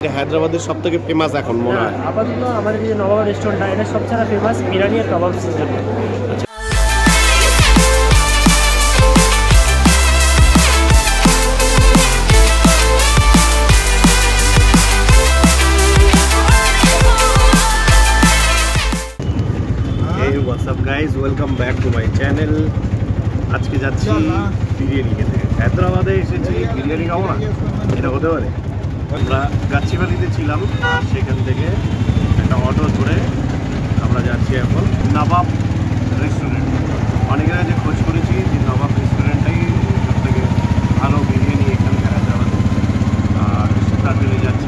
হায়দ্রাবাদের সবথেকে ফেমাস এখন মনে হয় আপাতত আমাদের যে নবাব রেস্টুরেন্টটা এটা সবচেয়ে ফেমাস বিরিয়ানি আর kebab season. What's up guys, welcome back to my channel. আজকে যাচ্ছি বিরিয়ানি খেতে। হায়দ্রাবাদে এসেছি, বিরিয়ানি খাবো না, এটা হতে পারে? আমরা গাছিবাড়িতে ছিলাম, সেখান থেকে একটা অটো ধরে আমরা যাচ্ছি এখন নবাব রেস্টুরেন্ট। অনেকের কাছে খোঁজ করেছি যে নবাব রেস্টুরেন্টটাই সব থেকে ভালো বিরিয়ানি এখানকার হায়দ্রাবাদে, আর তার জন্য যাচ্ছি।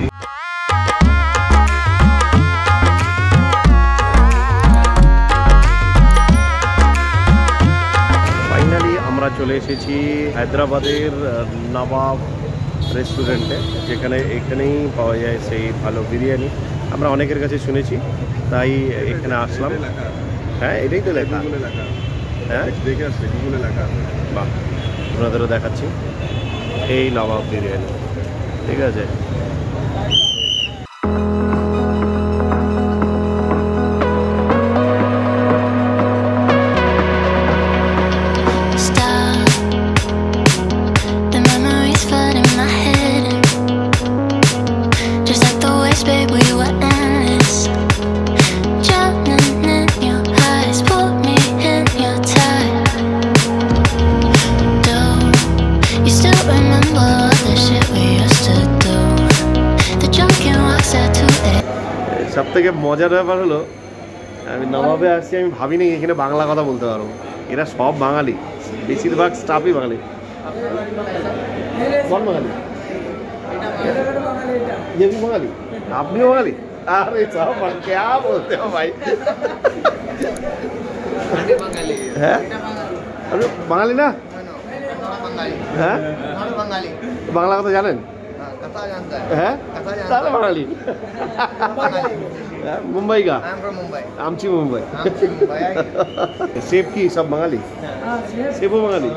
ফাইনালি আমরা চলে এসেছি হায়দ্রাবাদের নবাব রেস্টুরেন্টে, যেখানে এখানেই পাওয়া যায় সেই ভালো বিরিয়ানি। আমরা অনেকের কাছে শুনেছি, তাই এখানে আসলাম। হ্যাঁ, এটাই তো লেখা। হ্যাঁ, দেখে আসছে গুগলে লেখা। বাহ, আপনাদেরও দেখাচ্ছি এই নবাব বিরিয়ানি। ঠিক আছে, সব থেকে মজার ব্যাপার হলো আমি নবাবে আসছি, আমি ভাবিনি এখানে বাংলা কথা বলতে পারবো। এরা সব বাঙালি, বেশিরভাগ স্টাফই বাঙালি। বাঙালি, বাঙালি, আপনিও বাঙালি? আরে সব ক্যা বলতে হো ভাই। হ্যাঁ, আপনি বাঙালি না? হ্যাঁ, বাংলা কথা জানেন? হ্যাঁ, তাহলে বাঙালি। মুম্বাই का? आमची मुंबई। सेब की सब बांगाली? सेबो बांगाली?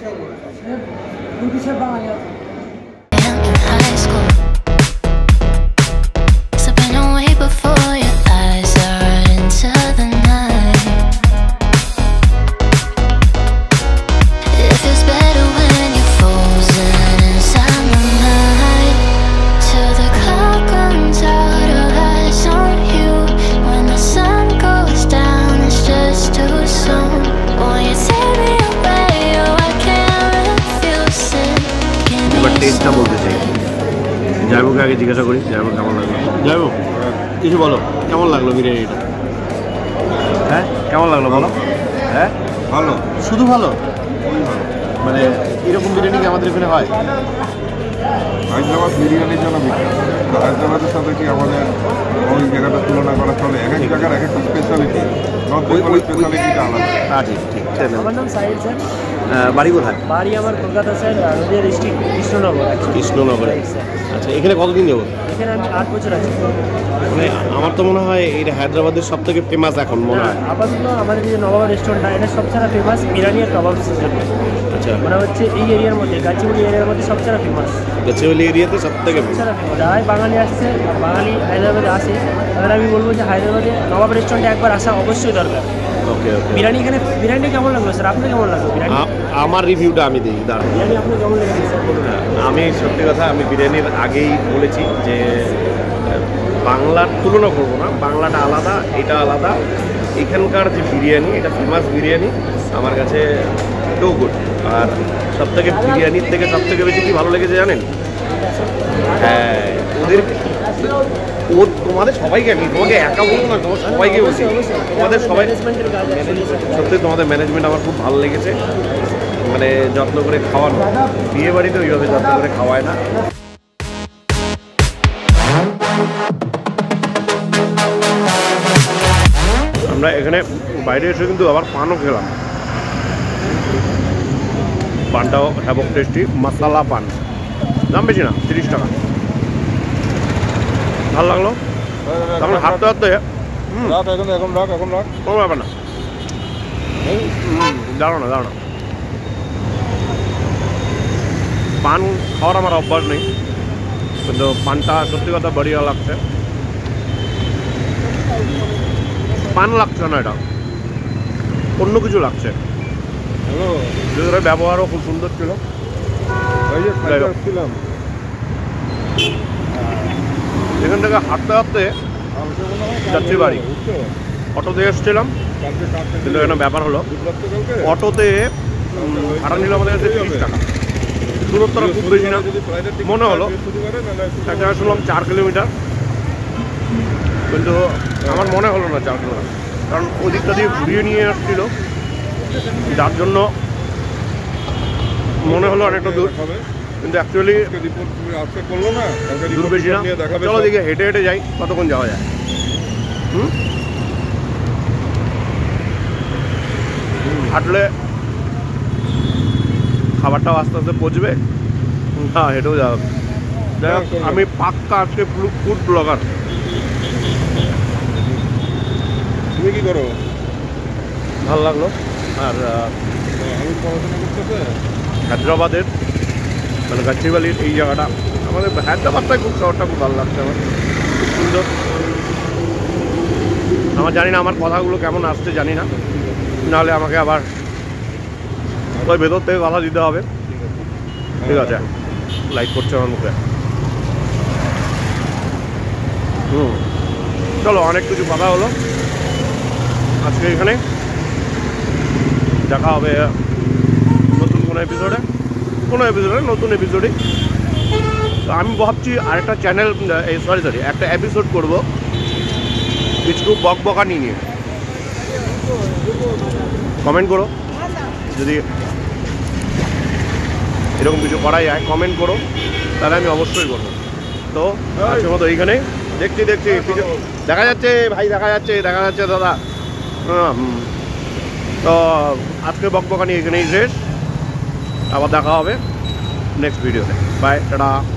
টেস্টটা বলতে চাই। যাইবুকে আগে জিজ্ঞাসা করি, যাইবুক কেমন লাগলো। যাইবুক, কিছু বলো, কেমন লাগলো বিরিয়ানিটা? হ্যাঁ, কেমন লাগলো বলো। হ্যাঁ, ভালো, শুধু ভালো? মানে এরকম বিরিয়ানি কি আমাদের এখানে হয়? হায়দ্রাবাদ বিরিয়ানির জন্য বিখ্যাত। হায়দ্রাবাদের সাথে কি আমাদের ওই জায়গাটা তুলনা করা চলে? এক এক জায়গার এক একটা স্পেশালিটি, ওই স্পেশালিটিটা আলাদা। হ্যাঁ, ঠিক ঠিক। আমার নাম সাইদ স্যার। বাড়ি কোথায়? বাড়ি আমার কলকাতা স্যার, নদিয়া ডিস্ট্রিক্ট, কৃষ্ণনগর। কৃষ্ণনগরে। আচ্ছা, এখানে কতদিন যাবো? এখানে আমি 8 বছর আছি। মানে আমার তো মনে হয় এটা হায়দ্রাবাদের সব থেকে ফেমাস এখন মনে হয়। আপাতত আমাদের যে নবাব রেস্টুরেন্টটা এটা সবচেয়ে ফেমাস বিরিয়ানি আর কাবাব সিজন। আচ্ছা, মানে হচ্ছে এই এরিয়ার মধ্যে, গাছিবাড়ি এরিয়ার মধ্যে সবচেয়ে ফেমাস। গাছিবাড়ি এরিয়াতে সব থেকে ফেমাস। যারাই বাঙালি আসছে, বাঙালি হায়দ্রাবাদে আসে, তাহলে আমি বলবো যে হায়দ্রাবাদে নবাব রেস্টুরেন্টে একবার আসা অবশ্যই দরকার। ওকে ওকে। বিরিয়ানি এখানে, বিরিয়ানি কেমন লাগলো স্যার? আপনার কেমন লাগলো বিরিয়ানি? আমার রিভিউটা আমি দিই, দাঁড়ান। বিরিয়ানি আপনার কেমন লেগেছে স্যার? আমি সত্যি কথা, আমি বিরিয়ানির আগেই বলেছি যে বাংলার তুলনা করবো না, বাংলাটা আলাদা, এটা আলাদা। এখানকার যে বিরিয়ানি, এটা ফেমাস বিরিয়ানি, আমার কাছে তো গুড। আর সব থেকে বিরিয়ানির থেকে সব থেকে বেশি কি ভালো লেগেছে জানেন? হ্যাঁ, ওদের তোমাদের সবাইকে, আমি তোমাকে একা বলবো না, তোমার সবাইকে বলছি, তোমাদের সবাই সত্যি তোমাদের ম্যানেজমেন্ট আমার খুব ভালো লেগেছে। মানে যত্ন করে খাওয়ানো, বিয়ে বাড়িতে ওইভাবে যত্ন করে খাওয়ায় না। আমরা এখানে বাইরে এসে কিন্তু আবার পানও খেলাম। পানটাও হ্যাবক টেস্টি, মশলা পান, দাম বেশি না, 30 টাকা। ভালো লাগলো। তখন হাঁটতে হাঁটতে কোনো ব্যাপার না, দাঁড়ো না, দাঁড়ো না। পান খাওয়ার আমার অভ্যাস নেই, কিন্তু পানটা সত্যি কথা বড়িয়া লাগছে, পান লাগছে না, এটা অন্য কিছু লাগছে। হ্যালো, ব্যবহারও খুব সুন্দর ছিল। এখান থেকে হাঁটতে হাঁটতে যাচ্ছি বাড়ি। অটোতে এসেছিলাম, কিন্তু এখানে ব্যাপার হলো অটোতে ভাড়া নিল আমাদের কাছে 30 টাকা। দূরত্বটা খুব বেশি না মনে হলো, এক জায়গায় শুনলাম 4 কিলোমিটার, কিন্তু আমার মনে হলো না 4 কিলোমিটার, কারণ ওদিকটা দিয়ে ঘুরিয়ে নিয়ে আসছিল, যার জন্য মনে হলো অনেকটা দূর, কিন্তু অ্যাকচুয়ালি দূর বেশি না। চলো দিকে হেঁটে হেঁটে যাই, কতক্ষণ যাওয়া যায়। হাঁটলে খাবারটাও আস্তে আস্তে পচবে, না হেঁটেও যাওয়া। যাই হোক, আমি পাক্কা আজকে ফুড ব্লগার। তুমি কি করো? ভালো লাগলো। আর আমি পড়াশোনা করতেছে হায়দ্রাবাদের মানে গাছিবালির এই জায়গাটা, আমাদের হায়দ্রাবাদটাই খুব, শহরটা খুব ভালো লাগছে আমার, খুব সুন্দর। আমার জানি না আমার কথাগুলো কেমন আসছে, জানি না, নাহলে আমাকে আবার ওই ভেতর থেকে কথা দিতে হবে। ঠিক আছে, লাইক করছে আমার মুখে। চলো, অনেক কিছু কথা হলো আজকে এখানে, দেখা হবে নতুন কোনো এপিসোডে, নতুন এপিসোডে। তো আমি ভাবছি আরেকটা চ্যানেল, সরি একটা এপিসোড করব কিছু বকবকানি নিয়ে। কমেন্ট করো যদি এরকম কিছু করা যায়, কমেন্ট করো, তাহলে আমি অবশ্যই করবো। তো আজকের মতো এইখানে দেখছি দেখা যাচ্ছে ভাই, দেখা যাচ্ছে দাদা। তো আজকে বকবকানি এখানেই শেষ, আবার দেখা হবে নেক্সট ভিডিওতে। Bye, tata.